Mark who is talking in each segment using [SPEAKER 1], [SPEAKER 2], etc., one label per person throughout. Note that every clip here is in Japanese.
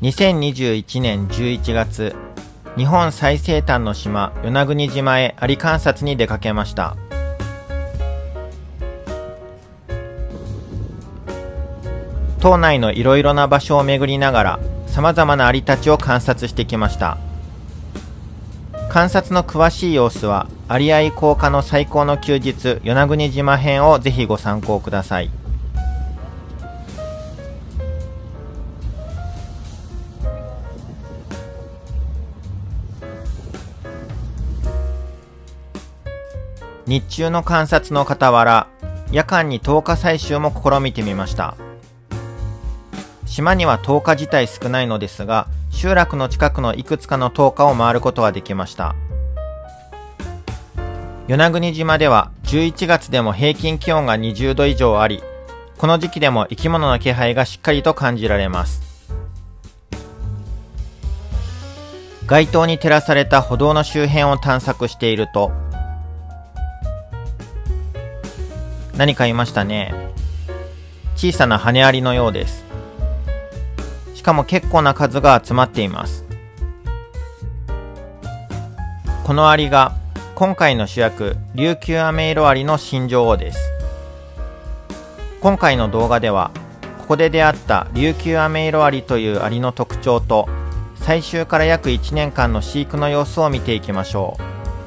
[SPEAKER 1] 2021年11月、日本最西端の島、与那国島へアリ観察に出かけました。島内のいろいろな場所を巡りながら、様々なアリたちを観察してきました。観察の詳しい様子は、アリ愛好家の最高の休日、与那国島編をぜひご参考ください。日中の観察の傍ら、夜間に灯火採集も試みてみました。島には灯火自体少ないのですが、集落の近くのいくつかの灯火を回ることはできました。与那国島では11月でも平均気温が20度以上あり、この時期でも生き物の気配がしっかりと感じられます。街灯に照らされた歩道の周辺を探索していると、何かいましたね。小さな羽アリのようです。しかも結構な数が集まっています。このアリが今回の主役、琉球アメイロアリの新女王です。今回の動画では、ここで出会った琉球アメイロアリというアリの特徴と、採集から約1年間の飼育の様子を見ていきましょう。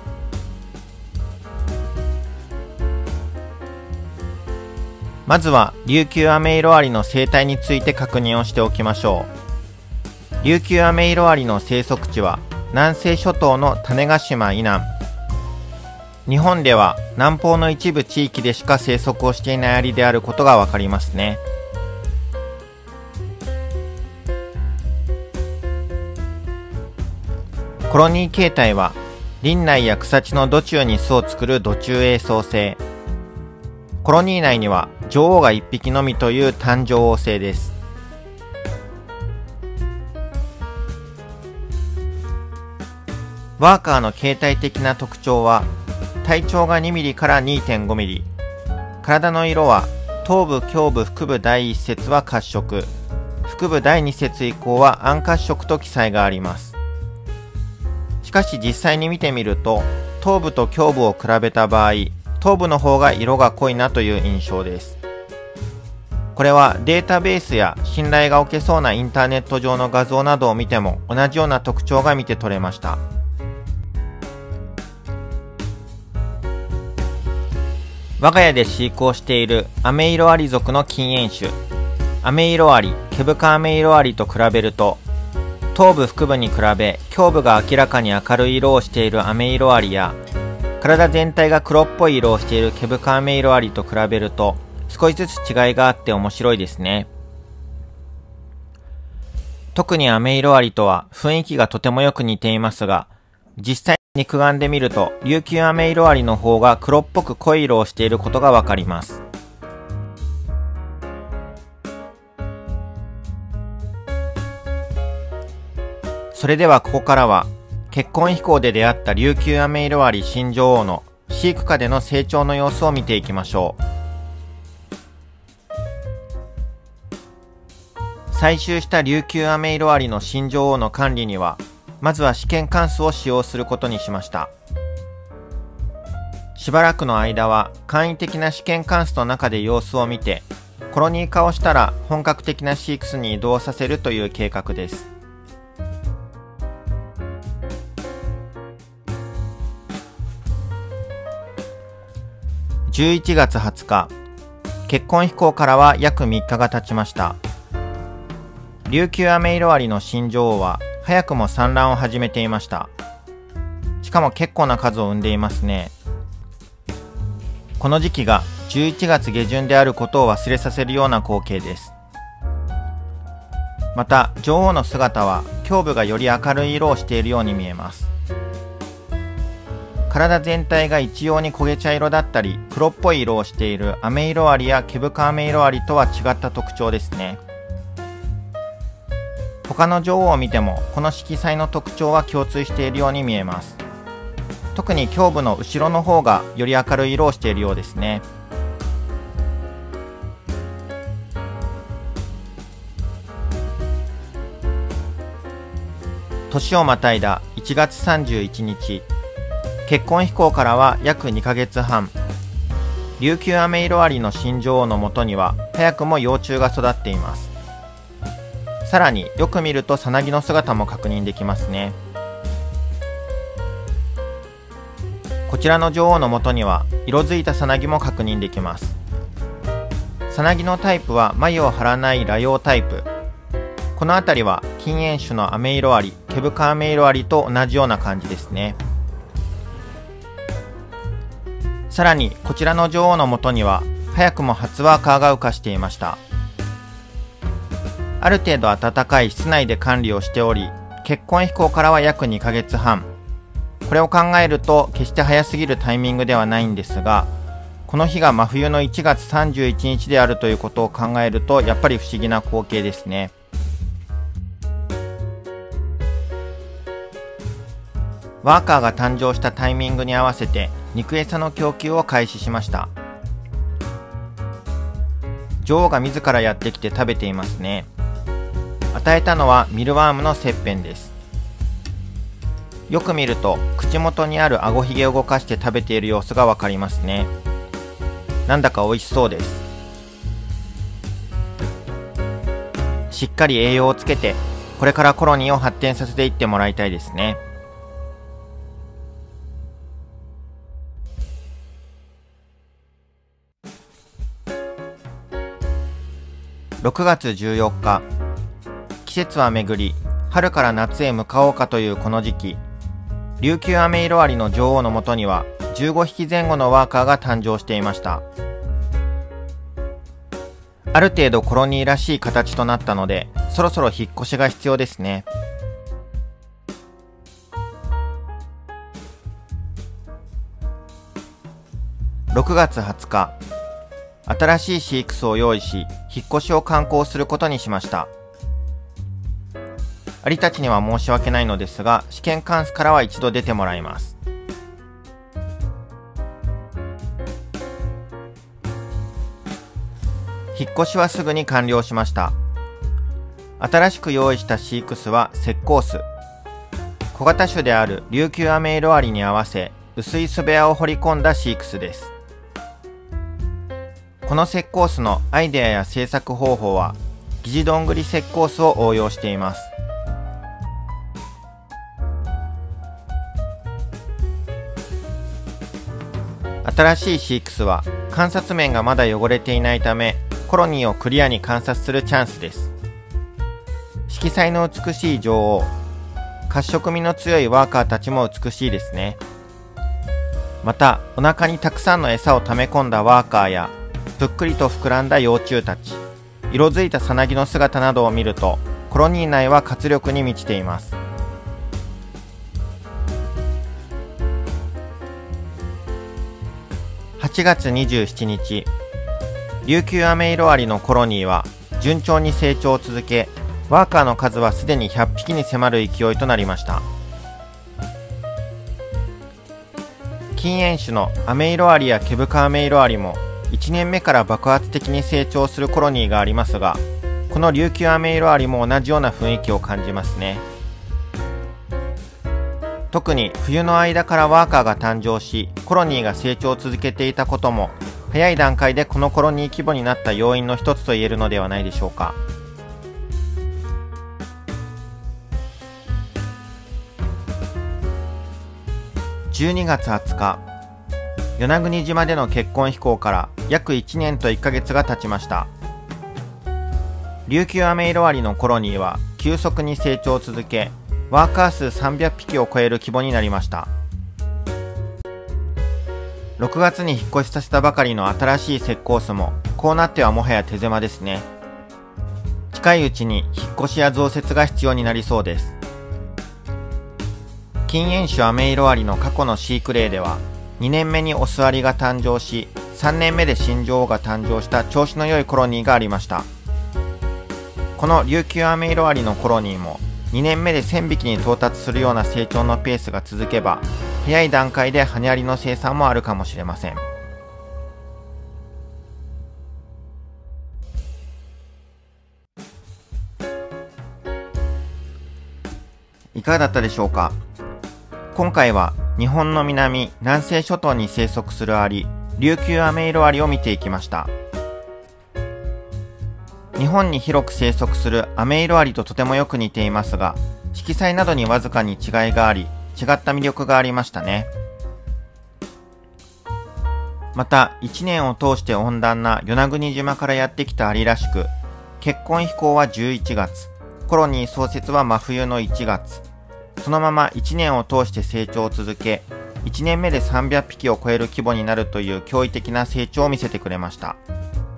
[SPEAKER 1] まずは琉球アメイロアリの生態について確認をしておきましょう。琉球アメイロアリの生息地は南西諸島の種子島以南。日本では南方の一部地域でしか生息をしていないアリであることがわかりますね。コロニー形態は林内や草地の土中に巣を作る土中営巣性。コロニー内には女王が1匹のみという単女王性です。ワーカーの形態的な特徴は、体長が2ミリから2.5ミリ。体の色は、頭部、胸部、腹部第1節は褐色。腹部第2節以降は暗褐色と記載があります。しかし実際に見てみると、頭部と胸部を比べた場合、頭部の方が色が濃いなという印象です。これはデータベースや信頼がおけそうなインターネット上の画像などを見ても同じような特徴が見て取れました。我が家で飼育をしているアメイロアリ属の近縁種、アメイロアリ、ケブカアメイロアリと比べると、頭部腹部に比べ胸部が明らかに明るい色をしているアメイロアリや、体全体が黒っぽい色をしているケブカアメイロアリと比べると少しずつ違いがあって面白いですね。特にアメイロアリとは雰囲気がとてもよく似ていますが、実際に肉眼で見ると琉球アメイロアリの方が黒っぽく濃い色をしていることがわかります。それではここからは結婚飛行で出会った琉球アメイロアリ新女王の飼育下での成長の様子を見ていきましょう。採集した琉球アメイロアリの新女王の管理には、まずは試験管巣を使用することにしました。しばらくの間は簡易的な試験管巣の中で様子を見て、コロニー化をしたら本格的な飼育室に移動させるという計画です。11月20日、結婚飛行からは約3日が経ちました。琉球アメイロアリの新女王は早くも産卵を始めていました。しかも結構な数を産んでいますね。この時期が11月下旬であることを忘れさせるような光景です。また女王の姿は胸部がより明るい色をしているように見えます。体全体が一様に焦げ茶色だったり黒っぽい色をしているアメイロアリやケブカアメイロアリとは違った特徴ですね。他の女王を見てもこの色彩の特徴は共通しているように見えます。特に胸部の後ろの方がより明るい色をしているようですね。 年をまたいだ1月31日、結婚飛行からは約2ヶ月半、琉球アメイロアリの新女王のもとには早くも幼虫が育っています。さらによく見るとさなぎの姿も確認できますね。こちらの女王のもとには色づいたさなぎも確認できます。さなぎのタイプは繭を張らない裸葉タイプ。この辺りは近縁種のアメイロアリ、ケブカアメイロアリと同じような感じですね。さらにこちらの女王のもとには早くも初ワーカーが羽化していました。ある程度暖かい室内で管理をしており、結婚飛行からは約2ヶ月半。これを考えると決して早すぎるタイミングではないんですが、この日が真冬の1月31日であるということを考えるとやっぱり不思議な光景ですね。ワーカーが誕生したタイミングに合わせて肉餌の供給を開始しました。女王が自らやってきて食べていますね。与えたのはミルワームの切片です。よく見ると口元にあるあごひげを動かして食べている様子がわかりますね。なんだか美味しそうです。しっかり栄養をつけてこれからコロニーを発展させていってもらいたいですね。6月14日、季節は巡り春から夏へ向かおうかというこの時期、琉球アメイロアリの女王のもとには15匹前後のワーカーが誕生していました。ある程度コロニーらしい形となったので、そろそろ引っ越しが必要ですね。6月20日、新しい飼育巣を用意し、引っ越しを敢行することにしました。アリたちには申し訳ないのですが、試験管室からは一度出てもらいます。引っ越しはすぐに完了しました。新しく用意した飼育巣は石膏巣。小型種である琉球アメイロアリに合わせ、薄い巣部屋を掘り込んだ飼育巣です。この石膏巣のアイデアや製作方法は、疑似どんぐり石膏巣を応用しています。新しい飼育巣は観察面がまだ汚れていないため、コロニーをクリアに観察するチャンスです。色彩の美しい女王、褐色味の強いワーカーたちも美しいですね。またお腹にたくさんの餌を溜め込んだワーカーや、ぷっくりと膨らんだ幼虫たち、色づいたさなぎの姿などを見ると、コロニー内は活力に満ちています。8月27日、琉球アメイロアリのコロニーは順調に成長を続け、ワーカーの数はすでに100匹に迫る勢いとなりました。近縁種のアメイロアリやケブカアメイロアリも1年目から爆発的に成長するコロニーがありますが、この琉球アメイロアリも同じような雰囲気を感じますね。特に冬の間からワーカーが誕生し、コロニーが成長を続けていたことも、早い段階でこのコロニー規模になった要因の一つと言えるのではないでしょうか。12月20日、与那国島での結婚飛行から約1年と1ヶ月が経ちました。琉球アメイロアリのコロニーは急速に成長を続け、ワーカー数300匹を超える規模になりました。6月に引っ越しさせたばかりの新しい石膏巣も、こうなってはもはや手狭ですね。近いうちに引っ越しや増設が必要になりそうです。近縁種アメイロアリの過去の飼育例では、2年目にオスアリが誕生し、3年目で新女王が誕生した調子の良いコロニーがありました。この琉球アメイロアリのコロニーも、2年目で1000匹に到達するような成長のペースが続けば、早い段階で羽アリの生産もあるかもしれません。 いかがだったでしょうか。今回は日本の南、南西諸島に生息するアリ、琉球アメイロアリを見ていきました。日本に広く生息するアメイロアリととてもよく似ていますが、色彩などにわずかに違いがあり、違った魅力がありましたね。また、1年を通して温暖な与那国島からやってきたアリらしく、結婚飛行は11月、コロニー創設は真冬の1月、そのまま1年を通して成長を続け、1年目で300匹を超える規模になるという驚異的な成長を見せてくれました。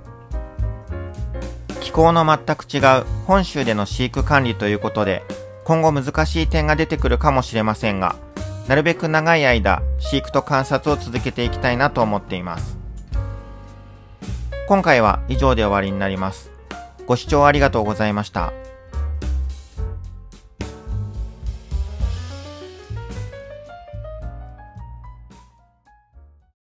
[SPEAKER 1] 気候の全く違う本州での飼育管理ということで、今後難しい点が出てくるかもしれませんが、なるべく長い間飼育と観察を続けていきたいなと思っています。今回は以上で終わりになります。ご視聴ありがとうございました。